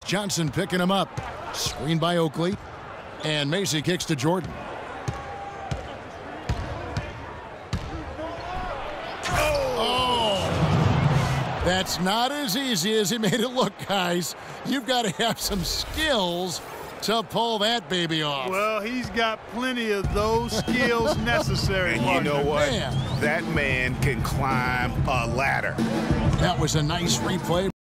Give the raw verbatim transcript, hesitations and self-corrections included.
Johnson picking him up. Screen by Oakley. And Macy kicks to Jordan. That's not as easy as he made it look, guys. You've got to have some skills to pull that baby off. Well, he's got plenty of those skills necessary. And you know what? Man. That man can climb a ladder. That was a nice replay.